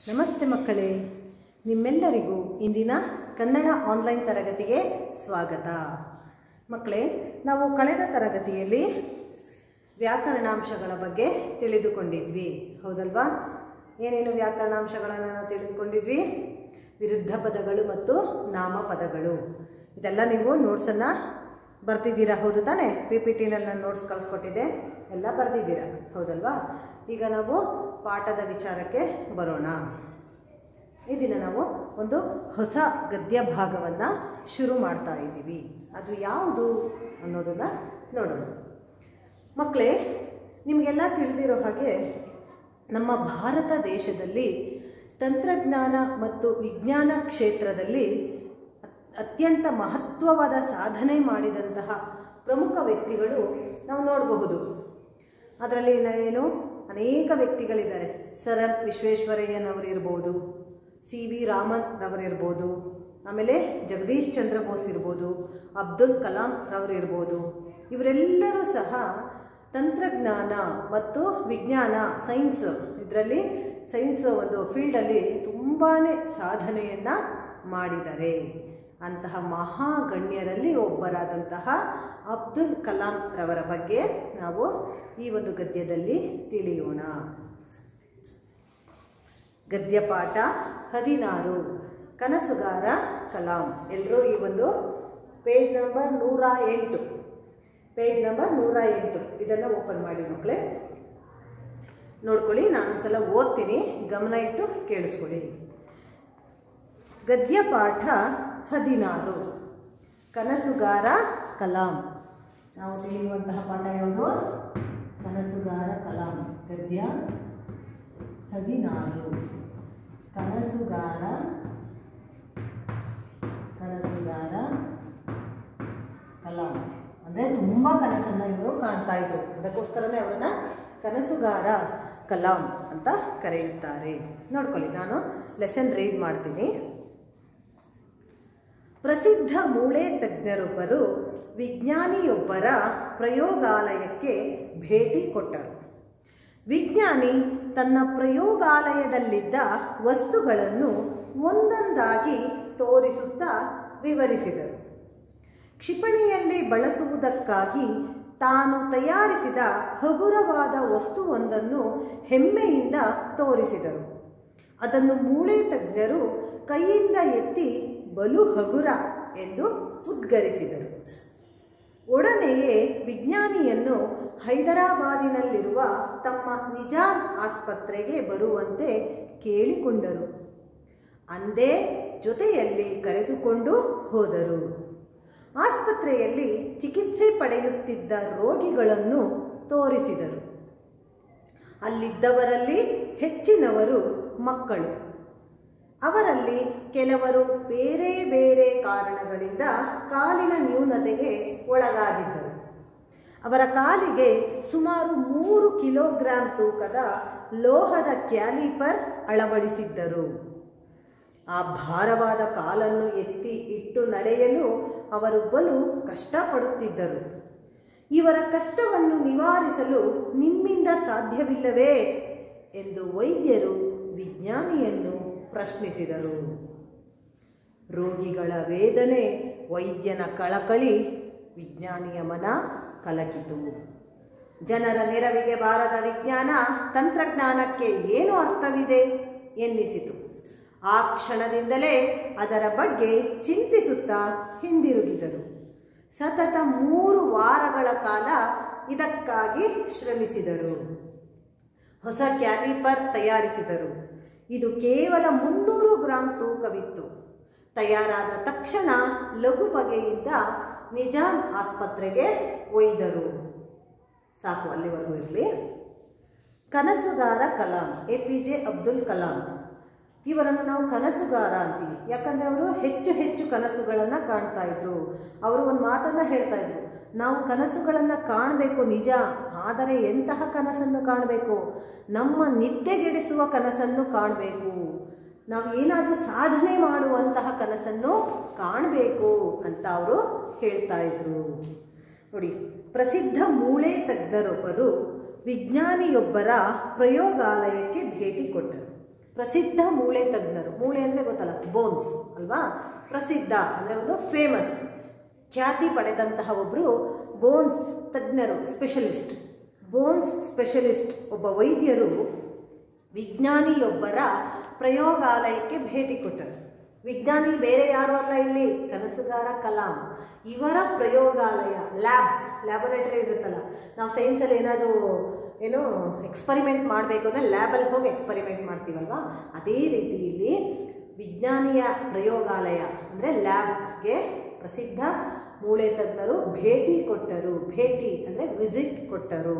ನಮಸ್ತೆ ಮಕ್ಕಳೇ, ನಿಮ್ಮೆಲ್ಲರಿಗೂ ಇಂದಿನ ಕನ್ನಡ ಆನ್ಲೈನ್ ತರಗತಿಗೆ ಸ್ವಾಗತ. ಮಕ್ಕಳೇ, ನಾವು ಕಳೆದ ತರಗತಿಯಲ್ಲಿ ವ್ಯಾಕರಣಾಂಶಗಳ ಬಗ್ಗೆ ತಿಳಿದುಕೊಂಡಿದ್ವಿ, ಹೌದಲ್ವಾ? ಏನೇನು ವ್ಯಾಕರಣಾಂಶಗಳನ್ನು ನಾವು ತಿಳಿದುಕೊಂಡಿದ್ವಿ? ವಿರುದ್ಧ ಪದಗಳು ಮತ್ತು ನಾಮಪದಗಳು. ಇದೆಲ್ಲ ನೀವು ನೋಟ್ಸನ್ನು ಬರ್ತಿದ್ದೀರಾ, ಹೌದು ತಾನೇ? PPTನಲ್ಲಿ ನಾನು ನೋಟ್ಸ್ ಕಳಿಸ್ಕೊಟ್ಟಿದ್ದೆ, ಎಲ್ಲ ಬರ್ತಿದ್ದೀರಾ, ಹೌದಲ್ವಾ? ಈಗ ನಾವು ಪಾಠದ ವಿಚಾರಕ್ಕೆ ಬರೋಣ. ಈ ದಿನ ನಾವು ಒಂದು ಹೊಸ ಗದ್ಯ ಭಾಗವನ್ನು ಶುರು ಮಾಡ್ತಾ ಇದ್ದೀವಿ. ಅದು ಯಾವುದು ಅನ್ನೋದನ್ನು ನೋಡೋಣ. ಮಕ್ಕಳೇ, ನಿಮಗೆಲ್ಲ ತಿಳಿದಿರೋ ಹಾಗೆ ನಮ್ಮ ಭಾರತ ದೇಶದಲ್ಲಿ ತಂತ್ರಜ್ಞಾನ ಮತ್ತು ವಿಜ್ಞಾನ ಕ್ಷೇತ್ರದಲ್ಲಿ ಅತ್ಯಂತ ಮಹತ್ವವಾದ ಸಾಧನೆ ಮಾಡಿದಂತಹ ಪ್ರಮುಖ ವ್ಯಕ್ತಿಗಳು ನಾವು ನೋಡಬಹುದು. ಅದರಲ್ಲಿ ಏನು ಅನೇಕ ವ್ಯಕ್ತಿಗಳಿದ್ದಾರೆ. ಸರ್ ಎಂ ವಿಶ್ವೇಶ್ವರಯ್ಯನವರಿರ್ಬೋದು, CV ರಾಮನ್ ರವರಿರ್ಬೋದು, ಆಮೇಲೆ ಜಗದೀಶ್ ಚಂದ್ರ ಬೋಸ್ ಇರ್ಬೋದು, ಅಬ್ದುಲ್ ಕಲಾಂ ರವರಿರ್ಬೋದು. ಇವರೆಲ್ಲರೂ ಸಹ ತಂತ್ರಜ್ಞಾನ ಮತ್ತು ವಿಜ್ಞಾನ, ಇದರಲ್ಲಿ ಸೈನ್ಸ್ ಒಂದು ಫೀಲ್ಡಲ್ಲಿ ತುಂಬಾ ಸಾಧನೆಯನ್ನು ಮಾಡಿದ್ದಾರೆ. ಅಂತಹ ಮಹಾಗಣ್ಯರಲ್ಲಿ ಒಬ್ಬರಾದಂತಹ ಅಬ್ದುಲ್ ಕಲಾಂ ರವರ ಬಗ್ಗೆ ನಾವು ಈ ಒಂದು ಗದ್ಯದಲ್ಲಿ ತಿಳಿಯೋಣ. ಗದ್ಯ ಪಾಠ 16, ಕನಸುಗಾರ ಕಲಾಂ. ಎಲ್ಲರೂ ಈ ಒಂದು ಪೇಜ್ ನಂಬರ್ 108 ಇದನ್ನು ಓಪನ್ ಮಾಡಿ ಮಕ್ಕಳೇ, ನೋಡ್ಕೊಳ್ಳಿ. ನಾನೊಂದ್ಸಲ ಓದ್ತೀನಿ, ಗಮನ ಇಟ್ಟು ಕೇಳಿಸ್ಕೊಳ್ಳಿ. ಗದ್ಯ ಪಾಠ 16, ಕನಸುಗಾರ ಕಲಾಂ. ನಾವು ತಿಳಿಯುವಂತಹ ಪಾಠ ಯಾವುದು? ಕನಸುಗಾರ ಕಲಾಂ. ಗದ್ಯ 16, ಕನಸುಗಾರ ಕಲಾಂ. ಅಂದರೆ ತುಂಬ ಕನಸನ್ನು ಇವರು ಕಾಣ್ತಾ ಇದ್ರು, ಅದಕ್ಕೋಸ್ಕರನೇ ಅವರನ್ನು ಕನಸುಗಾರ ಕಲಾಂ ಅಂತ ಕರೆಯುತ್ತಾರೆ. ನೋಡ್ಕೊಳ್ಳಿ, ನಾನು ಲೆಸನ್ ರೀಡ್ ಮಾಡ್ತೀನಿ. ಪ್ರಸಿದ್ಧ ಮೂಳೆ ತಜ್ಞರೊಬ್ಬರು ವಿಜ್ಞಾನಿಯೊಬ್ಬರ ಪ್ರಯೋಗಾಲಯಕ್ಕೆ ಭೇಟಿ ಕೊಟ್ಟರು. ವಿಜ್ಞಾನಿ ತನ್ನ ಪ್ರಯೋಗಾಲಯದಲ್ಲಿದ್ದ ವಸ್ತುಗಳನ್ನು ಒಂದೊಂದಾಗಿ ತೋರಿಸುತ್ತಾ ವಿವರಿಸಿದರು. ಕ್ಷಿಪಣಿಯಲ್ಲಿ ಬಳಸುವುದಕ್ಕಾಗಿ ತಾನು ತಯಾರಿಸಿದ ಹಗುರವಾದ ವಸ್ತುವೊಂದನ್ನು ಹೆಮ್ಮೆಯಿಂದ ತೋರಿಸಿದರು. ಅದನ್ನು ಮೂಳೆ ತಜ್ಞರು ಕೈಯಿಂದ ಎತ್ತಿ ಬಲು ಹಗುರ ಎಂದು ಉದ್ಗರಿಸಿದರು. ಒಡನೆಯೇ ವಿಜ್ಞಾನಿಯನ್ನು ಹೈದರಾಬಾದಿನಲ್ಲಿರುವ ತಮ್ಮ ನಿಜಾಮ್ ಆಸ್ಪತ್ರೆಗೆ ಬರುವಂತೆ ಕೇಳಿಕೊಂಡರು. ಅಂದೇ ಜೊತೆಯಲ್ಲಿ ಕರೆದುಕೊಂಡು ಹೋದರು. ಆಸ್ಪತ್ರೆಯಲ್ಲಿ ಚಿಕಿತ್ಸೆ ಪಡೆಯುತ್ತಿದ್ದ ರೋಗಿಗಳನ್ನು ತೋರಿಸಿದರು. ಅಲ್ಲಿದ್ದವರಲ್ಲಿ ಹೆಚ್ಚಿನವರು ಮಕ್ಕಳು. ಅವರಲ್ಲಿ ಕೆಲವರು ಬೇರೆ ಬೇರೆ ಕಾರಣಗಳಿಂದ ಕಾಲಿನ ನ್ಯೂನತೆಗೆ ಒಳಗಾಗಿದ್ದರು. ಅವರ ಕಾಲಿಗೆ ಸುಮಾರು 3 ಕಿಲೋಗ್ರಾಂ ತೂಕದ ಲೋಹದ ಕ್ಯಾಲಿಪರ್ ಅಳವಡಿಸಿದ್ದರು. ಆ ಭಾರವಾದ ಕಾಲನ್ನು ಎತ್ತಿ ಇಟ್ಟು ನಡೆಯಲು ಅವರು ಬಲು ಕಷ್ಟಪಡುತ್ತಿದ್ದರು. ಇವರ ಕಷ್ಟವನ್ನು ನಿವಾರಿಸಲು ನಿಮ್ಮಿಂದ ಸಾಧ್ಯವಿಲ್ಲವೇ ಎಂದು ವೈದ್ಯರು ವಿಜ್ಞಾನಿಯನ್ನು ಪ್ರಶ್ನಿಸಿದರು. ರೋಗಿಗಳ ವೇದನೆ, ವೈದ್ಯನ ಕಳಕಳಿ, ವಿಜ್ಞಾನಿಯ ಮನ ಕಲಕಿತು. ಜನರ ನೆರವಿಗೆ ಬಾರದ ವಿಜ್ಞಾನ ತಂತ್ರಜ್ಞಾನಕ್ಕೆ ಏನು ಅರ್ಥವಿದೆ ಎನ್ನಿಸಿತು. ಆ ಕ್ಷಣದಿಂದಲೇ ಅದರ ಬಗ್ಗೆ ಚಿಂತಿಸುತ್ತಾ ಹಿಂದಿರುಗಿದರು. ಸತತ 3 ವಾರಗಳ ಕಾಲ ಇದಕ್ಕಾಗಿ ಶ್ರಮಿಸಿದರು. ಹೊಸ ಕ್ಯಾಲಿಪರ್ ತಯಾರಿಸಿದರು. ಇದು ಕೇವಲ 300 ಗ್ರಾಂ ತೂಕವಿತ್ತು. ತಯಾರಾದ ತಕ್ಷಣ ಲಘು ಬಗೆಯಿಂದ ನಿಜಾಮ್ ಆಸ್ಪತ್ರೆಗೆ ಒಯ್ದರು. ಸಾಕು, ಅಲ್ಲಿವರೆಗೂ ಇರಲಿ. ಕನಸುಗಾರ ಕಲಾಂ, APJ ಅಬ್ದುಲ್ ಕಲಾಂ. ಇವರನ್ನು ನಾವು ಕನಸುಗಾರ ಅಂತೀವಿ, ಯಾಕಂದರೆ ಅವರು ಹೆಚ್ಚು ಹೆಚ್ಚು ಕನಸುಗಳನ್ನು ಕಾಣ್ತಾ ಇದ್ರು. ಅವರು ಒಂದು ಮಾತನ್ನು ಹೇಳ್ತಾ ಇದ್ರು, ನಾವು ಕನಸುಗಳನ್ನು ಕಾಣಬೇಕು ನಿಜ, ಆದರೆ ಎಂತಹ ಕನಸನ್ನು ಕಾಣಬೇಕು? ನಮ್ಮ ನಿದ್ದೆಗೆಡಿಸುವ ಕನಸನ್ನು ಕಾಣಬೇಕು. ನಾವು ಏನಾದರೂ ಸಾಧನೆ ಮಾಡುವಂತಹ ಕನಸನ್ನು ಕಾಣಬೇಕು ಅಂತ ಅವರು ಹೇಳ್ತಾ ಇದ್ರು. ನೋಡಿ, ಪ್ರಸಿದ್ಧ ಮೂಳೆ ತಜ್ಞರೊಬ್ಬರು ವಿಜ್ಞಾನಿಯೊಬ್ಬರ ಪ್ರಯೋಗಾಲಯಕ್ಕೆ ಭೇಟಿ ಕೊಟ್ಟರು. ಪ್ರಸಿದ್ಧ ಮೂಳೆ ತಜ್ಞರು. ಮೂಳೆ ಅಂದರೆ ಗೊತ್ತಲ್ಲ, ಬೋನ್ಸ್ ಅಲ್ವಾ. ಪ್ರಸಿದ್ಧ ಅಂದರೆ ಒಂದು ಫೇಮಸ್, ಖ್ಯಾತಿ ಪಡೆದಂತಹ ಒಬ್ಬರು ಬೋನ್ಸ್ ತಜ್ಞರು, ಸ್ಪೆಷಲಿಸ್ಟ್. ಬೋನ್ಸ್ ಸ್ಪೆಷಲಿಸ್ಟ್ ಒಬ್ಬ ವೈದ್ಯರು ವಿಜ್ಞಾನಿಯೊಬ್ಬರ ಪ್ರಯೋಗಾಲಯಕ್ಕೆ ಭೇಟಿ ಕೊಟ್ಟರು. ವಿಜ್ಞಾನಿ ಬೇರೆ ಯಾರು ಅಲ್ಲ, ಇಲ್ಲಿ ಕನಸುಗಾರ ಕಲಾಂ. ಇವರ ಪ್ರಯೋಗಾಲಯ, ಲ್ಯಾಬೊರೇಟರಿ ಇರುತ್ತಲ್ಲ, ನಾವು ಸೈನ್ಸಲ್ಲಿ ಏನಾದರೂ ಎಕ್ಸ್ಪರಿಮೆಂಟ್ ಮಾಡಬೇಕು ಅಂದರೆ ಲ್ಯಾಬಲ್ಲಿ ಹೋಗಿ ಎಕ್ಸ್ಪರಿಮೆಂಟ್ ಮಾಡ್ತೀವಲ್ವಾ, ಅದೇ ರೀತಿ ಇಲ್ಲಿ ವಿಜ್ಞಾನಿಯ ಪ್ರಯೋಗಾಲಯ ಅಂದರೆ ಲ್ಯಾಬ್ಗೆ ಪ್ರಸಿದ್ಧ ಮೂಳೆ ತಜ್ಞರು ಭೇಟಿ ಕೊಟ್ಟರು. ಭೇಟಿ ಅಂದರೆ ವಿಸಿಟ್ ಕೊಟ್ಟರು.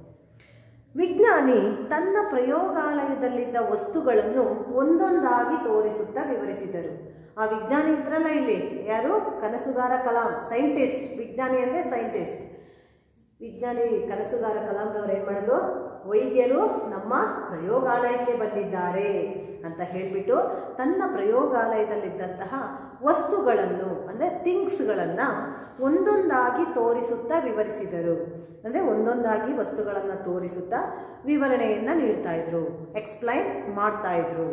ವಿಜ್ಞಾನಿ ತನ್ನ ಪ್ರಯೋಗಾಲಯದಲ್ಲಿದ್ದ ವಸ್ತುಗಳನ್ನು ಒಂದೊಂದಾಗಿ ತೋರಿಸುತ್ತಾ ವಿವರಿಸಿದರು. ಆ ವಿಜ್ಞಾನಿ ಇದ್ರಲ್ಲ ಇಲ್ಲಿ, ಯಾರು? ಕನಸುಗಾರ ಕಲಾಂ, ಸೈಂಟಿಸ್ಟ್. ವಿಜ್ಞಾನಿ ಅಂದರೆ ಸೈಂಟಿಸ್ಟ್. ವಿಜ್ಞಾನಿ ಕನಸುಗಾರ ಕಲಾಂರವರು ಏನು ಮಾಡಿದ್ರು? ವೈದ್ಯರು ನಮ್ಮ ಪ್ರಯೋಗಾಲಯಕ್ಕೆ ಬಂದಿದ್ದಾರೆ ಅಂತ ಹೇಳಿಬಿಟ್ಟು ತನ್ನ ಪ್ರಯೋಗಾಲಯದಲ್ಲಿದ್ದಂತಹ ವಸ್ತುಗಳನ್ನು ಅಂದರೆ ಥಿಂಗ್ಸ್ಗಳನ್ನು ಒಂದೊಂದಾಗಿ ತೋರಿಸುತ್ತಾ ವಿವರಿಸಿದರು. ಅಂದರೆ ಒಂದೊಂದಾಗಿ ವಸ್ತುಗಳನ್ನು ತೋರಿಸುತ್ತಾ ವಿವರಣೆಯನ್ನು ನೀಡ್ತಾ ಇದ್ರು, ಎಕ್ಸ್ಪ್ಲೈನ್ ಮಾಡ್ತಾ ಇದ್ರು.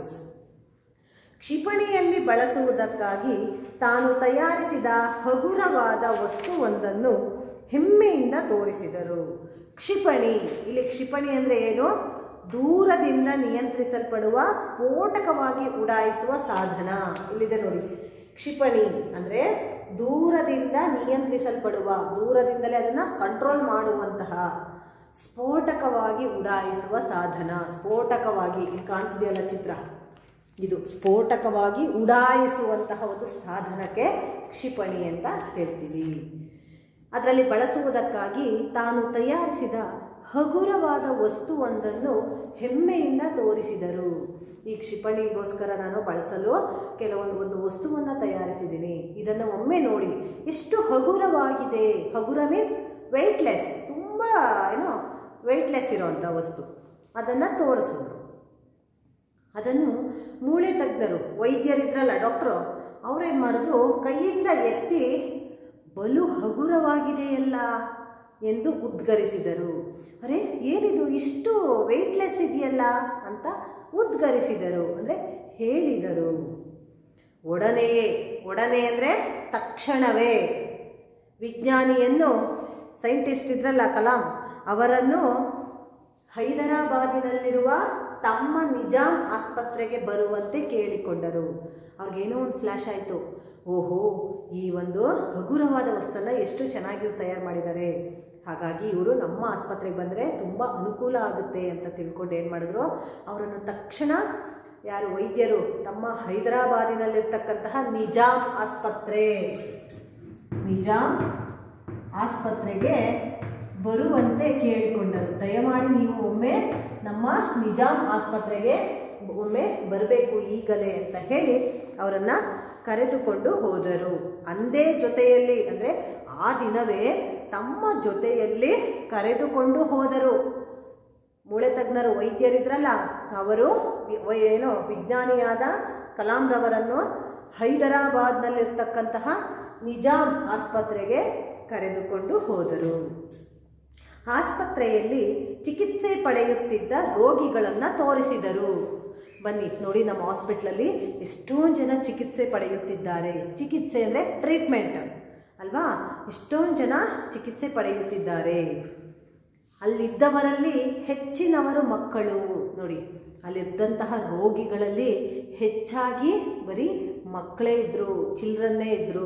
ಕ್ಷಿಪಣಿಯಲ್ಲಿ ಬಳಸುವುದಕ್ಕಾಗಿ ತಾನು ತಯಾರಿಸಿದ ಹಗುರವಾದ ವಸ್ತುವೊಂದನ್ನು ಹೆಮ್ಮೆಯಿಂದ ತೋರಿಸಿದರು. ಕ್ಷಿಪಣಿ, ಇಲ್ಲಿ ಕ್ಷಿಪಣಿ ಅಂದರೆ ಏನು? ದೂರದಿಂದ ನಿಯಂತ್ರಿಸಲ್ಪಡುವ, ಸ್ಫೋಟಕವಾಗಿ ಉಡಾಯಿಸುವ ಸಾಧನ. ಇಲ್ಲಿದೆ ನೋಡಿ, ಕ್ಷಿಪಣಿ ಅಂದರೆ ದೂರದಿಂದ ನಿಯಂತ್ರಿಸಲ್ಪಡುವ, ದೂರದಿಂದಲೇ ಅದನ್ನು ಕಂಟ್ರೋಲ್ ಮಾಡುವಂತಹ, ಸ್ಫೋಟಕವಾಗಿ ಉಡಾಯಿಸುವ ಸಾಧನ. ಸ್ಫೋಟಕವಾಗಿ, ಇಲ್ಲಿ ಕಾಣ್ತಿದೆಯಲ್ಲ ಚಿತ್ರ, ಇದು ಸ್ಫೋಟಕವಾಗಿ ಉಡಾಯಿಸುವಂತಹ ಒಂದು ಸಾಧನಕ್ಕೆ ಕ್ಷಿಪಣಿ ಅಂತ ಹೇಳ್ತೀವಿ. ಅದರಲ್ಲಿ ಬಳಸುವುದಕ್ಕಾಗಿ ತಾನು ತಯಾರಿಸಿದ ಹಗುರವಾದ ವಸ್ತುವೊಂದನ್ನು ಹೆಮ್ಮೆಯಿಂದ ತೋರಿಸಿದರು. ಈ ಕ್ಷಿಪಣಿಗೋಸ್ಕರ ನಾನು ಬಳಸಲು ಒಂದು ವಸ್ತುವನ್ನು ತಯಾರಿಸಿದ್ದೀನಿ, ಇದನ್ನು ಒಮ್ಮೆ ನೋಡಿ ಎಷ್ಟು ಹಗುರವಾಗಿದೆ. ಹಗುರ ಮೀನ್ಸ್ ವೆಯ್ಟ್ಲೆಸ್, ತುಂಬ ವೆಯ್ಟ್ಲೆಸ್ ಇರೋವಂಥ ವಸ್ತು, ಅದನ್ನು ತೋರಿಸಿದ್ರು. ಅದನ್ನು ಮೂಳೆ ತಜ್ಞರು, ವೈದ್ಯರಿದ್ರಲ್ಲ, ಡಾಕ್ಟ್ರು, ಅವ್ರೇನು ಮಾಡಿದ್ರು? ಕೈಯಿಂದ ಎತ್ತಿ ಬಲು ಹಗುರವಾಗಿದೆಯಲ್ಲ ಎಂದು ಉದ್ಗರಿಸಿದರು. ಅರೆ, ಏನಿದು ಇಷ್ಟು ವೆಯ್ಟ್ಲೆಸ್ ಇದೆಯಲ್ಲ ಅಂತ ಉದ್ಗರಿಸಿದರು, ಅಂದರೆ ಹೇಳಿದರು. ಒಡನೆಯೇ, ಒಡನೆ ಅಂದರೆ ತಕ್ಷಣವೇ, ವಿಜ್ಞಾನಿಯನ್ನು, ಸೈಂಟಿಸ್ಟ್ ಇದ್ರಲ್ಲ ಕಲಾಂ, ಅವರನ್ನು ಹೈದರಾಬಾದಿನಲ್ಲಿರುವ ತಮ್ಮ ನಿಜಾಮ್ ಆಸ್ಪತ್ರೆಗೆ ಬರುವಂತೆ ಕೇಳಿಕೊಂಡರು. ಅವ್ರಿಗೇನೋ ಒಂದು ಫ್ಲ್ಯಾಶ್ ಆಯಿತು, ಓಹೋ, ಈ ಒಂದು ಹಗುರವಾದ ವಸ್ತುನ ಎಷ್ಟು ಚೆನ್ನಾಗಿ ತಯಾರು ಮಾಡಿದ್ದಾರೆ, ಹಾಗಾಗಿ ಇವರು ನಮ್ಮ ಆಸ್ಪತ್ರೆಗೆ ಬಂದರೆ ತುಂಬ ಅನುಕೂಲ ಆಗುತ್ತೆ ಅಂತ ತಿಳ್ಕೊಂಡು ಏನು ಮಾಡಿದ್ರು? ಅವರನ್ನು ತಕ್ಷಣ ಯಾರು ವೈದ್ಯರು ತಮ್ಮ ಹೈದರಾಬಾದಿನಲ್ಲಿರ್ತಕ್ಕಂತಹ ನಿಜಾಮ್ ಆಸ್ಪತ್ರೆಗೆ ಬರುವಂತೆ ಕೇಳಿಕೊಂಡರು. ದಯಮಾಡಿ ನೀವು ಒಮ್ಮೆ ನಮ್ಮ ನಿಜಾಮ್ ಆಸ್ಪತ್ರೆಗೆ ಒಮ್ಮೆ ಬರಬೇಕು ಈಗಲೇ ಅಂತ ಹೇಳಿ ಅವರನ್ನು ಕರೆದುಕೊಂಡು ಹೋದರು. ಅಂದೇ ಜೊತೆಯಲ್ಲಿ, ಅಂದರೆ ಆ ದಿನವೇ ತಮ್ಮ ಜೊತೆಯಲ್ಲಿ ಕರೆದುಕೊಂಡು ಹೋದರು. ಮೂಳೆ ತಜ್ಞರು, ವೈದ್ಯರಿದ್ರಲ್ಲ, ಅವರು ವಿಜ್ಞಾನಿಯಾದ ಕಲಾಂರವರನ್ನು ಹೈದರಾಬಾದ್ನಲ್ಲಿರ್ತಕ್ಕಂತಹ ನಿಜಾಮ್ ಆಸ್ಪತ್ರೆಗೆ ಕರೆದುಕೊಂಡು ಹೋದರು. ಆಸ್ಪತ್ರೆಯಲ್ಲಿ ಚಿಕಿತ್ಸೆ ಪಡೆಯುತ್ತಿದ್ದ ರೋಗಿಗಳನ್ನು ತೋರಿಸಿದರು. ಬನ್ನಿ ನೋಡಿ, ನಮ್ಮ ಹಾಸ್ಪಿಟ್ಲಲ್ಲಿ ಎಷ್ಟೊಂದು ಜನ ಚಿಕಿತ್ಸೆ ಪಡೆಯುತ್ತಿದ್ದಾರೆ. ಚಿಕಿತ್ಸೆ ಅಂದರೆ ಟ್ರೀಟ್ಮೆಂಟ್ ಅಲ್ವಾ? ಎಷ್ಟೊಂದು ಜನ ಚಿಕಿತ್ಸೆ ಪಡೆಯುತ್ತಿದ್ದಾರೆ. ಅಲ್ಲಿದ್ದವರಲ್ಲಿ ಹೆಚ್ಚಿನವರು ಮಕ್ಕಳು. ನೋಡಿ, ಅಲ್ಲಿದ್ದಂತಹ ರೋಗಿಗಳಲ್ಲಿ ಹೆಚ್ಚಾಗಿ ಬರೀ ಮಕ್ಕಳೇ ಇದ್ದರು, ಚಿಲ್ಡ್ರನ್ನೇ ಇದ್ದರು.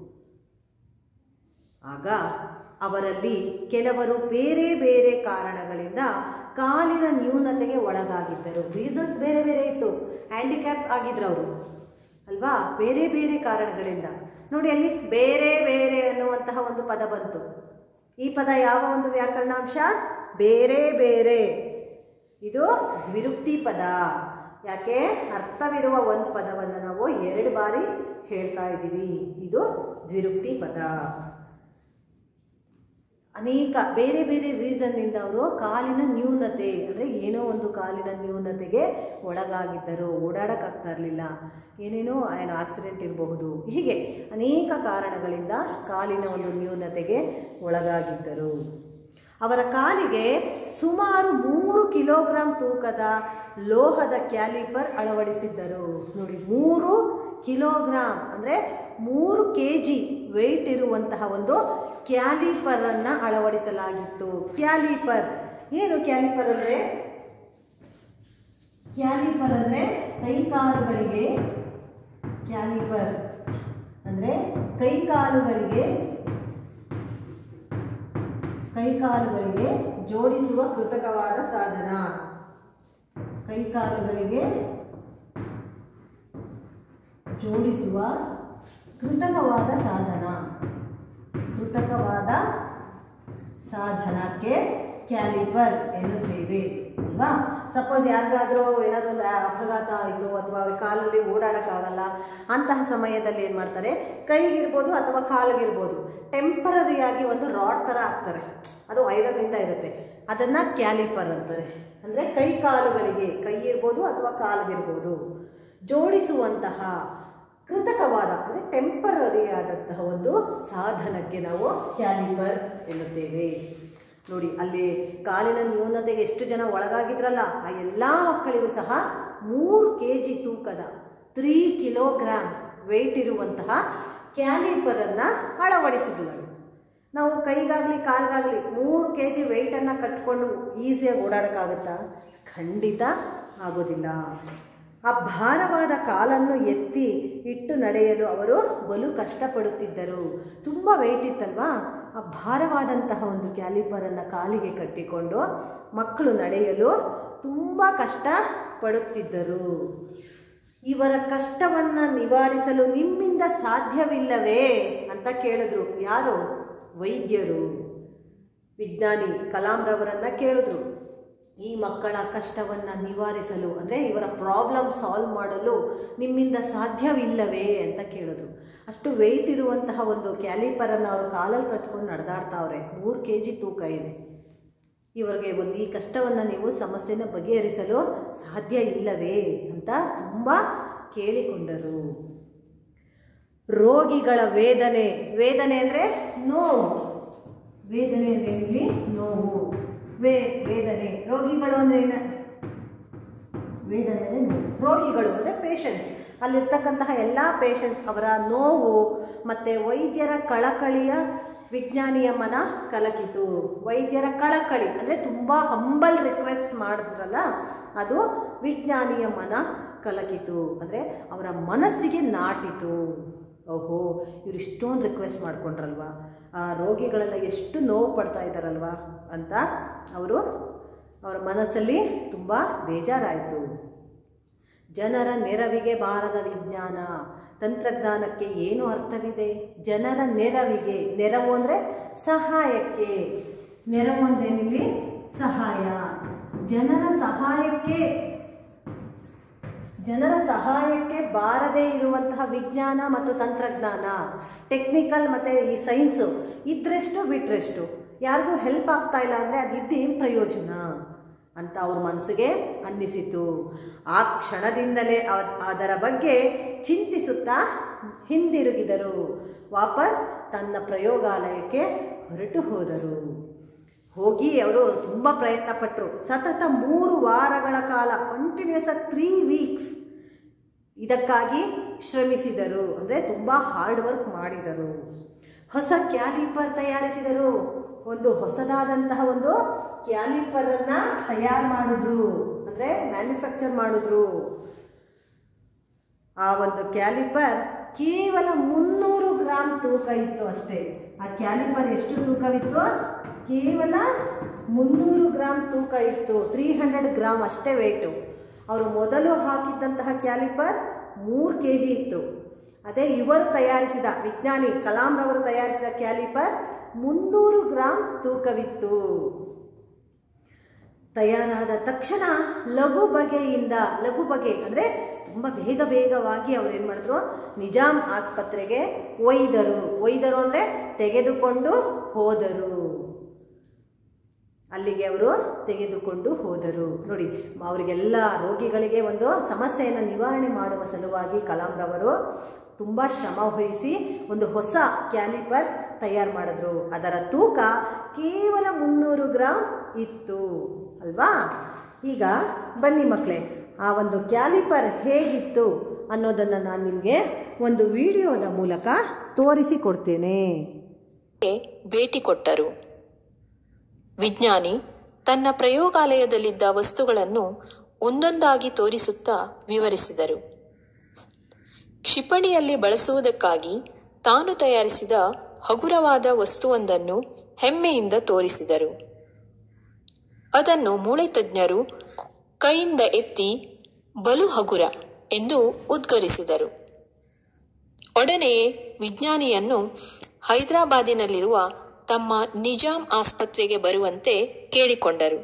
ಆಗ ಅವರಲ್ಲಿ ಕೆಲವರು ಬೇರೆ ಬೇರೆ ಕಾರಣಗಳಿಂದ ಕಾಲಿನ ನ್ಯೂನತೆಗೆ ಒಳಗಾಗಿದ್ದರು. ರೀಸನ್ಸ್ ಬೇರೆ ಬೇರೆ ಇತ್ತು, ಹ್ಯಾಂಡಿಕ್ಯಾಪ್ ಆಗಿದ್ರು ಅವರು ಅಲ್ವಾ, ಬೇರೆ ಬೇರೆ ಕಾರಣಗಳಿಂದ. ನೋಡಿ, ಅಲ್ಲಿ ಬೇರೆ ಬೇರೆ ಅನ್ನುವಂತಹ ಒಂದು ಪದ ಬಂತು. ಈ ಪದ ಯಾವ ಒಂದು ವ್ಯಾಕರಣಾಂಶ? ಬೇರೆ ಬೇರೆ. ಇದು ದ್ವಿರುಕ್ತಿ ಪದ. ಯಾಕೆ? ಅರ್ಥವಿರುವ ಒಂದು ಪದವನ್ನು ನಾವು ಎರಡು ಬಾರಿ ಹೇಳ್ತಾ ಇದ್ದೀವಿ. ಇದು ದ್ವಿರುಕ್ತಿ ಪದ. ಅನೇಕ ಬೇರೆ ಬೇರೆ ರೀಸನ್ನಿಂದ ಅವರು ಕಾಲಿನ ನ್ಯೂನತೆ, ಅಂದರೆ ಏನೋ ಒಂದು ಕಾಲಿನ ನ್ಯೂನತೆಗೆ ಒಳಗಾಗಿದ್ದರು. ಓಡಾಡೋಕ್ಕಾಗ್ತಾ ಇರಲಿಲ್ಲ, ಏನೇನೋ ಆಕ್ಸಿಡೆಂಟ್ ಇರಬಹುದು, ಹೀಗೆ ಅನೇಕ ಕಾರಣಗಳಿಂದ ಕಾಲಿನ ಒಂದು ನ್ಯೂನತೆಗೆ ಒಳಗಾಗಿದ್ದರು. ಅವರ ಕಾಲಿಗೆ ಸುಮಾರು 3 ಕಿಲೋಗ್ರಾಂ ತೂಕದ ಲೋಹದ ಕ್ಯಾಲಿಪರ್ ಅಳವಡಿಸಿದ್ದರು. ನೋಡಿ, 3 ಕಿಲೋಗ್ರಾಂ ಅಂದರೆ 3 kg ವೆಯ್ಟ್ ಇರುವಂತಹ ಒಂದು ಕ್ಯಾಲಿಪರನ್ನು ಅಳವಡಿಸಲಾಗಿತ್ತು. ಕ್ಯಾಲಿಪರ್ ಏನು? ಕ್ಯಾಲಿಪರ್ ಅಂದರೆ ಕೈಕಾಲುಗಳಿಗೆ, ಕ್ಯಾಲಿಪರ್ ಅಂದರೆ ಕೈಕಾಲುಗಳಿಗೆ ಜೋಡಿಸುವ ಕೃತಕವಾದ ಸಾಧನ. ಕೈಕಾಲುಗಳಿಗೆ ಜೋಡಿಸುವ ಕೃತಕವಾದ ಸಾಧನಕ್ಕೆ ಕ್ಯಾಲಿಪರ್ ಎನ್ನುತ್ತೇವೆ ಅಲ್ವಾ. ಸಪೋಸ್ ಯಾರಿಗಾದರೂ ಏನಾದರೂ ಒಂದು ಅಪಘಾತ ಆಯಿತು ಅಥವಾ ಕಾಲಲ್ಲಿ ಓಡಾಡೋಕ್ಕಾಗಲ್ಲ ಅಂತಹ ಸಮಯದಲ್ಲಿ ಏನು ಮಾಡ್ತಾರೆ, ಕೈಗಿರ್ಬೋದು ಅಥವಾ ಕಾಲಿಗಿರ್ಬೋದು ಟೆಂಪರರಿಯಾಗಿ ಒಂದು ರಾಡ್ ಥರ ಹಾಕ್ತಾರೆ. ಅದು ಐರನ್ನಿಂದ ಇರುತ್ತೆ. ಅದನ್ನು ಕ್ಯಾಲಿಪರ್ ಅಂತಾರೆ. ಅಂದರೆ ಕೈಕಾಲುಗಳಿಗೆ, ಕೈ ಇರ್ಬೋದು ಅಥವಾ ಕಾಲಿಗಿರ್ಬೋದು ಜೋಡಿಸುವಂತಹ ಕೃತಕವಾದ ಅಂದರೆ ಟೆಂಪರರಿ ಆದಂತಹ ಒಂದು ಸಾಧನಕ್ಕೆ ನಾವು ಕ್ಯಾಲಿಪರ್ ಎನ್ನುತ್ತೇವೆ. ನೋಡಿ, ಅಲ್ಲಿ ಕಾಲಿನ ನ್ಯೂನತೆಗೆ ಎಷ್ಟು ಜನ ಒಳಗಾಗಿದ್ರಲ್ಲ, ಆ ಎಲ್ಲ ಮಕ್ಕಳಿಗೂ ಸಹ 3 kg ತೂಕದ 3 ಕಿಲೋಗ್ರಾಂ ವೆಯ್ಟ್ ಇರುವಂತಹ ಕ್ಯಾಲಿಪರನ್ನು ಅಳವಡಿಸಿದ್ಲಾಗಿತ್ತು. ನಾವು ಕೈಗಾಗಲಿ ಕಾಲಿಗಾಗಲಿ 3 kg ವೆಯ್ಟನ್ನು ಕಟ್ಕೊಂಡು ಈಸಿಯಾಗಿ ಓಡಾಡೋಕ್ಕಾಗುತ್ತಾ? ಖಂಡಿತ ಆಗೋದಿಲ್ಲ. ಆ ಭಾರವಾದ ಕಾಲನ್ನು ಎತ್ತಿ ಇಟ್ಟು ನಡೆಯಲು ಅವರು ಬಲು ಕಷ್ಟಪಡುತ್ತಿದ್ದರು. ತುಂಬ ವೆಯ್ಟ್ ಇತ್ತಲ್ವಾ, ಆ ಭಾರವಾದಂತಹ ಒಂದು ಕ್ಯಾಲಿಪರನ್ನು ಕಾಲಿಗೆ ಕಟ್ಟಿಕೊಂಡು ಮಕ್ಕಳು ನಡೆಯಲು ತುಂಬ ಕಷ್ಟಪಡುತ್ತಿದ್ದರು. ಇವರ ಕಷ್ಟವನ್ನು ನಿವಾರಿಸಲು ನಿಮ್ಮಿಂದ ಸಾಧ್ಯವಿಲ್ಲವೇ ಅಂತ ಕೇಳಿದ್ರು. ಯಾರು? ವೈದ್ಯರು, ವಿಜ್ಞಾನಿ ಕಲಾಂರವರನ್ನು ಕೇಳಿದ್ರು. ಈ ಮಕ್ಕಳ ಕಷ್ಟವನ್ನು ನಿವಾರಿಸಲು ಅಂದರೆ ಇವರ ಪ್ರಾಬ್ಲಮ್ ಸಾಲ್ವ್ ಮಾಡಲು ನಿಮ್ಮಿಂದ ಸಾಧ್ಯವಿಲ್ಲವೇ ಅಂತ ಕೇಳಿದ್ರು. ಅಷ್ಟು ವೆಯ್ಟ್ ಇರುವಂತಹ ಒಂದು ಕ್ಯಾಲಿಪರನ್ನು ಅವರು ಕಾಲಲ್ಲಿ ಕಟ್ಕೊಂಡು ನಡೆದಾಡ್ತಾವ್ರೆ. 3 kg ತೂಕ ಇದೆ. ಇವರಿಗೆ ಈ ಕಷ್ಟವನ್ನು ನೀವು ಸಮಸ್ಯೆನ ಬಗೆಹರಿಸಲು ಸಾಧ್ಯ ಇಲ್ಲವೇ ಅಂತ ತುಂಬ ಕೇಳಿಕೊಂಡರು. ರೋಗಿಗಳ ವೇದನೆ ಅಂದರೆ ನೋವು. ವೇದನೆ ಅಂದರೆ ಇಲ್ಲಿ ನೋವು, ವೇದನೆ. ರೋಗಿಗಳು ಅಂದರೆ ಏನು? ವೇದನೆ ಅಂದರೆ ರೋಗಿಗಳು ಅಂದರೆ ಪೇಷಂಟ್ಸ್. ಅಲ್ಲಿರ್ತಕ್ಕಂತಹ ಎಲ್ಲ ಪೇಷಂಟ್ಸ್ ಅವರ ನೋವು ಮತ್ತು ವೈದ್ಯರ ಕಳಕಳಿಯ ವಿಜ್ಞಾನಿಯ ಮನ ಕಲಕಿತು. ವೈದ್ಯರ ಕಳಕಳಿ ಅಂದರೆ ತುಂಬ ಹಂಬಲ್ ರಿಕ್ವೆಸ್ಟ್ ಮಾಡಿದ್ರಲ್ಲ, ಅದು ವಿಜ್ಞಾನಿಯ ಮನ ಕಲಕಿತು ಅಂದರೆ ಅವರ ಮನಸ್ಸಿಗೆ ನಾಟಿತು. ಓಹೋ, ಇವರು ಇಷ್ಟೊಂದು ರಿಕ್ವೆಸ್ಟ್ ಮಾಡ್ಕೊಂಡ್ರಲ್ವ, ಆ ರೋಗಿಗಳೆಲ್ಲ ಎಷ್ಟು ನೋವು ಪಡ್ತಾ ಇದ್ದಾರಲ್ವ ಅಂತ ಅವರ ಮನಸ್ಸಲ್ಲಿ ತುಂಬ ಬೇಜಾರಾಯಿತು. ಜನರ ನೆರವಿಗೆ ಬಾರದ ವಿಜ್ಞಾನ, ತಂತ್ರಜ್ಞಾನಕ್ಕೆ ಏನು ಅರ್ಥವಿದೆ? ಜನರ ನೆರವಿಗೆ, ನೆರವು ಅಂದರೆ ಸಹಾಯಕ್ಕೆ, ನೆರವು ಅಂದರೆ ಇಲ್ಲಿ ಸಹಾಯ. ಜನರ ಸಹಾಯಕ್ಕೆ ಬಾರದೇ ಇರುವಂತಹ ವಿಜ್ಞಾನ ಮತ್ತು ತಂತ್ರಜ್ಞಾನ, ಟೆಕ್ನಿಕಲ್ ಮತ್ತು ಈ ಸೈನ್ಸು ಇದ್ರೆಷ್ಟು ಬಿಟ್ರೆಷ್ಟು, ಯಾರಿಗೂ ಹೆಲ್ಪ್ ಆಗ್ತಾ ಇಲ್ಲ ಅಂದರೆ ಅದಿದ್ದೇನು ಪ್ರಯೋಜನ ಅಂತ ಅವ್ರ ಮನಸ್ಸಿಗೆ ಅನ್ನಿಸಿತು. ಆ ಕ್ಷಣದಿಂದಲೇ ಅದರ ಬಗ್ಗೆ ಚಿಂತಿಸುತ್ತಾ ಹಿಂದಿರುಗಿದರು. ವಾಪಸ್ ತನ್ನ ಪ್ರಯೋಗಾಲಯಕ್ಕೆ ಹೊರಟು ಹೋದರು. ಹೋಗಿ ಅವರು ತುಂಬ ಪ್ರಯತ್ನ ಪಟ್ಟರು. ಸತತ 3 ವಾರಗಳ ಕಾಲ, ಕಂಟಿನ್ಯೂಸ್ 3 ವೀಕ್ಸ್ ಇದಕ್ಕಾಗಿ ಶ್ರಮಿಸಿದರು. ಅಂದರೆ ತುಂಬ ಹಾರ್ಡ್ ವರ್ಕ್ ಮಾಡಿದರು. ಹೊಸ ಕ್ಯಾಲಿಪರ್ ತಯಾರಿಸಿದರು. ಒಂದು ಹೊಸದಾದಂತಹ ಒಂದು ಕ್ಯಾಲಿಪರನ್ನು ತಯಾರು ಮಾಡಿದ್ರು, ಅಂದರೆ ಮ್ಯಾನುಫ್ಯಾಕ್ಚರ್ ಮಾಡಿದ್ರು. ಆ ಒಂದು ಕ್ಯಾಲಿಪರ್ ಕೇವಲ 300 ಗ್ರಾಂ ತೂಕ ಇತ್ತು ಅಷ್ಟೇ. ಆ ಕ್ಯಾಲಿಪರ್ ಎಷ್ಟು ತೂಕವಿತ್ತು? ಕೇವಲ 300 ಗ್ರಾಂ ತೂಕ ಇತ್ತು. 300 ಗ್ರಾಮ್ ಅಷ್ಟೇ ವೆಯ್ಟು. ಅವರು ಮೊದಲು ಹಾಕಿದ್ದಂತಹ ಕ್ಯಾಲಿಪರ್ 3 kg ಇತ್ತು. ಅದೇ ಇವರು ತಯಾರಿಸಿದ, ವಿಜ್ಞಾನಿ ಕಲಾಂರವರು ತಯಾರಿಸಿದ ಕ್ಯಾಲಿಪರ್ 300 ಗ್ರಾಂ ತೂಕವಿತ್ತು. ತಯಾರಾದ ತಕ್ಷಣ ಲಘು ಬಗೆ ಅಂದರೆ ತುಂಬ ಬೇಗವಾಗಿ ಅವರು ಏನು ಮಾಡಿದ್ರು, ನಿಜಾಮ್ ಆಸ್ಪತ್ರೆಗೆ ಒಯ್ದರು ಅಂದರೆ ತೆಗೆದುಕೊಂಡು ಹೋದರು. ಅಲ್ಲಿಗೆ ಅವರು ತೆಗೆದುಕೊಂಡು ಹೋದರು. ನೋಡಿ, ಅವರಿಗೆಲ್ಲ ರೋಗಿಗಳಿಗೆ ಒಂದು ಸಮಸ್ಯೆಯನ್ನು ನಿವಾರಣೆ ಮಾಡುವ ಸಲುವಾಗಿ ಕಲಾಂರವರು ತುಂಬ ಶ್ರಮ ವಹಿಸಿ ಒಂದು ಹೊಸ ಕ್ಯಾಲಿಪರ್ ತಯಾರು ಮಾಡಿದ್ರು. ಅದರ ತೂಕ ಕೇವಲ 300 ಗ್ರಾಮ್ ಇತ್ತು ಅಲ್ವಾ. ಈಗ ಬನ್ನಿ ಮಕ್ಕಳೇ, ಆ ಒಂದು ಕ್ಯಾಲಿಪರ್ ಹೇಗಿತ್ತು ಅನ್ನೋದನ್ನು ನಾನು ನಿಮಗೆ ಒಂದು ವಿಡಿಯೋದ ಮೂಲಕ ತೋರಿಸಿಕೊಡ್ತೇನೆ. ಭೇಟಿ ಕೊಟ್ಟರು. ವಿಜ್ಞಾನಿ ತನ್ನ ಪ್ರಯೋಗಾಲಯದಲ್ಲಿದ್ದ ವಸ್ತುಗಳನ್ನು ಒಂದೊಂದಾಗಿ ತೋರಿಸುತ್ತಾ ವಿವರಿಸಿದರು. ಕ್ಷಿಪಣಿಯಲ್ಲಿ ಬಳಸುವುದಕ್ಕಾಗಿ ತಾನು ತಯಾರಿಸಿದ ಹಗುರವಾದ ವಸ್ತುವೊಂದನ್ನು ಹೆಮ್ಮೆಯಿಂದ ತೋರಿಸಿದರು. ಅದನ್ನು ಮೂಳೆ ತಜ್ಞರು ಕೈಯಿಂದ ಎತ್ತಿ ಬಲು ಹಗುರ ಎಂದು ಉದ್ಗರಿಸಿದರು. ಒಡನೆಯೇ ವಿಜ್ಞಾನಿಯನ್ನು ಹೈದರಾಬಾದಿನಲ್ಲಿರುವ ತಮ್ಮ ನಿಜಾಂ ಆಸ್ಪತ್ರೆಗೆ ಬರುವಂತೆ ಕೇಳಿಕೊಂಡರು.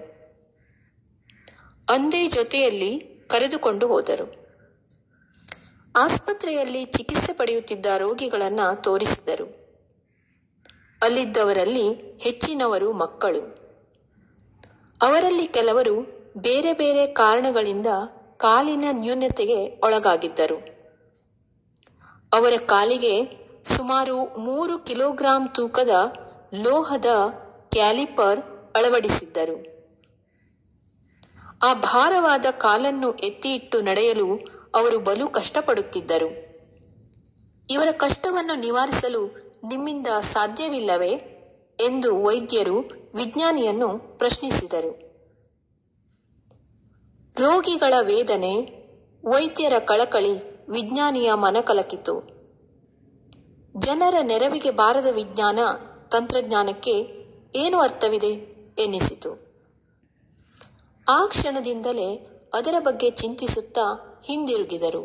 ಅಂದೇ ಜೊತೆಯಲ್ಲಿ ಕರೆದುಕೊಂಡು ಹೋದರು. ಆಸ್ಪತ್ರೆಯಲ್ಲಿ ಚಿಕಿತ್ಸೆ ಪಡೆಯುತ್ತಿದ್ದ ರೋಗಿಗಳನ್ನು ತೋರಿಸಿದರು. ಅಲ್ಲಿದ್ದವರಲ್ಲಿ ಹೆಚ್ಚಿನವರು ಮಕ್ಕಳು. ಅವರಲ್ಲಿ ಕೆಲವರು ಬೇರೆ ಬೇರೆ ಕಾರಣಗಳಿಂದ ಕಾಲಿನ ನ್ಯೂನತೆಗೆ ಒಳಗಾಗಿದ್ದರು. ಅವರ ಕಾಲಿಗೆ ಸುಮಾರು 3 ಕಿಲೋಗ್ರಾಂ ತೂಕದ ಲೋಹದ ಕ್ಯಾಲಿಪರ್ ಅಳವಡಿಸಿದ್ದರು. ಆ ಭಾರವಾದ ಕಾಲನ್ನು ಎತ್ತಿ ಇಟ್ಟು ನಡೆಯಲು ಅವರು ಬಲು ಕಷ್ಟಪಡುತ್ತಿದ್ದರು. ಇವರ ಕಷ್ಟವನ್ನು ನಿವಾರಿಸಲು ನಿಮ್ಮಿಂದ ಸಾಧ್ಯವಿಲ್ಲವೇ ಎಂದು ವೈದ್ಯರು ವಿಜ್ಞಾನಿಯನ್ನು ಪ್ರಶ್ನಿಸಿದರು. ರೋಗಿಗಳ ವೇದನೆ, ವೈದ್ಯರ ಕಳಕಳಿ ವಿಜ್ಞಾನಿಯ ಮನಕಲಕಿತು. ಜನರ ನೆರವಿಗೆ ಬಾರದ ವಿಜ್ಞಾನ ತಂತ್ರಜ್ಞಾನಕ್ಕೆ ಏನು ಅರ್ಥವಿದೆ ಎನ್ನಿಸಿತು. ಆ ಕ್ಷಣದಿಂದಲೇ ಅದರ ಬಗ್ಗೆ ಚಿಂತಿಸುತ್ತಾ ಹಿಂದಿರುಗಿದರು.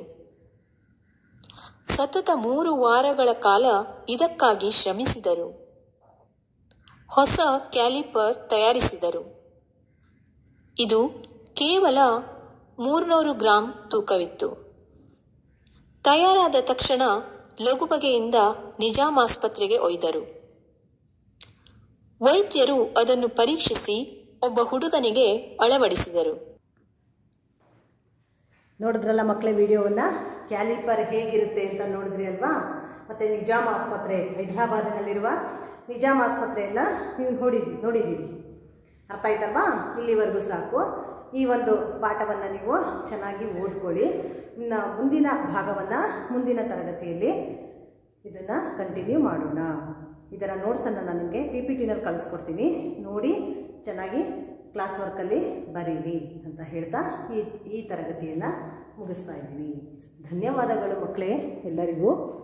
ಸತತ 3 ವಾರಗಳ ಕಾಲ ಇದಕ್ಕಾಗಿ ಶ್ರಮಿಸಿದರು. ಹೊಸ ಕ್ಯಾಲಿಪರ್ ತಯಾರಿಸಿದರು. ಇದು ಕೇವಲ 300 ಗ್ರಾಂ ತೂಕವಿತ್ತು. ತಯಾರಾದ ತಕ್ಷಣ ಲಘುಬಗೆಯಿಂದ ನಿಜಾಂ ಆಸ್ಪತ್ರೆಗೆ ಒಯ್ದರು. ವೈದ್ಯರು ಅದನ್ನು ಪರೀಕ್ಷಿಸಿ ಒಬ್ಬ ಹುಡುಗನಿಗೆ ಅಳವಡಿಸಿದರು. ನೋಡಿದ್ರಲ್ಲ ಮಕ್ಕಳೇ ವಿಡಿಯೋವನ್ನು, ಕ್ಯಾಲಿಪರ್ ಹೇಗಿರುತ್ತೆ ಅಂತ ನೋಡಿದ್ರಿ ಅಲ್ವಾ. ಮತ್ತು ನಿಜಾಂ ಆಸ್ಪತ್ರೆ, ಹೈದರಾಬಾದಿನಲ್ಲಿರುವ ನಿಜಾಂ ಆಸ್ಪತ್ರೆಯನ್ನು ನೀವು ನೋಡಿದ್ದೀರಿ. ಅರ್ಥ ಆಯ್ತಲ್ವಾ? ಇಲ್ಲಿವರೆಗೂ ಸಾಕು. ಈ ಒಂದು ಪಾಠವನ್ನು ನೀವು ಚೆನ್ನಾಗಿ ಓದ್ಕೊಳ್ಳಿ. ಇನ್ನು ಮುಂದಿನ ಭಾಗವನ್ನು ಮುಂದಿನ ತರಗತಿಯಲ್ಲಿ ಇದನ್ನು ಕಂಟಿನ್ಯೂ ಮಾಡೋಣ. ಇದರ ನೋಟ್ಸನ್ನು ನಾನು ನಿಮಗೆ PPTನಲ್ಲಿ ಕಳಿಸ್ಕೊಡ್ತೀನಿ. ನೋಡಿ ಚೆನ್ನಾಗಿ ಕ್ಲಾಸ್ ವರ್ಕಲ್ಲಿ ಬರೀರಿ ಅಂತ ಹೇಳ್ತಾ ಈ ತರಗತಿಯನ್ನು ಮುಗಿಸ್ತಾ ಇದ್ದೀನಿ. ಧನ್ಯವಾದಗಳು ಮಕ್ಕಳೇ ಎಲ್ಲರಿಗೂ.